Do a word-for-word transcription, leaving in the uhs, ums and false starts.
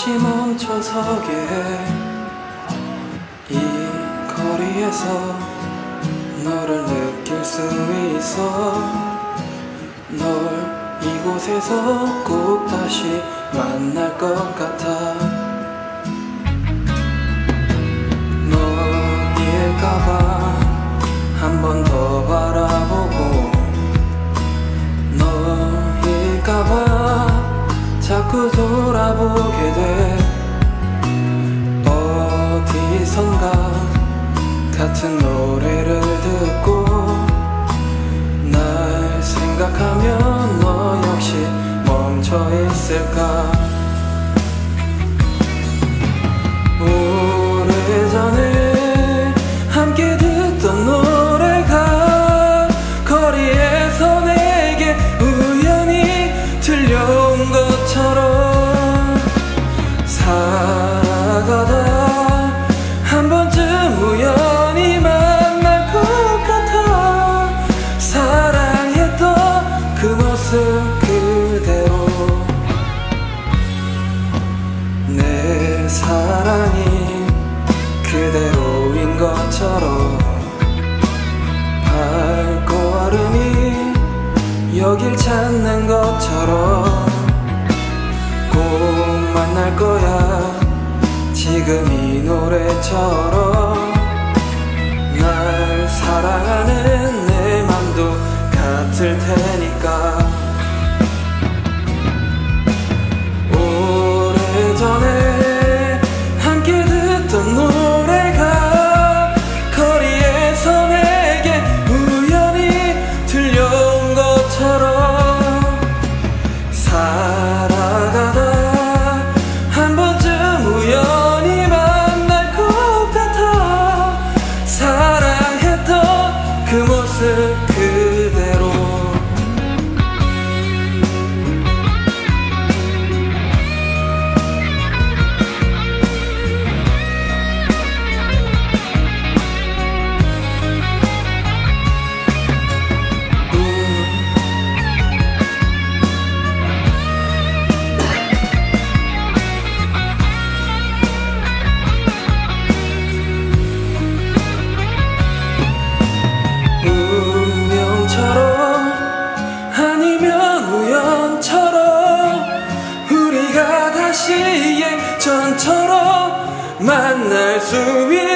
다시 멈춰서게 해. 이 거리에서 너를 느낄 수 있어. 널 이곳에서 꼭 다시 만날 것 같아. 너일까봐 한 번 더 바라보고, 너일까봐 자꾸 돌아보게 돼. 어디선가 같은 노래를 듣고 날 생각하면 너 역시 멈춰 있을까. 오래전에 함께 듣던 노래가 거리에서 내게 우연히 들려온 것처럼 살아가다 한 번쯤 우연히 만날 것 같아. 사랑했던 그 모습 그대로 내 사랑이 그대로인 것처럼 발걸음이 여길 찾는 것처럼 꼭 만날 거야. 지금 이 노래처럼 날 사랑하는 내 맘도 같을 테니까. 오래전에 함께 듣던 노래가 거리에서 내게 우연히 들려온 것처럼 살아가다 한 번쯤 우연히 만날 것 같아. 사랑했던 그 모습 그대로 우리가 다시 예전처럼 만날 수 있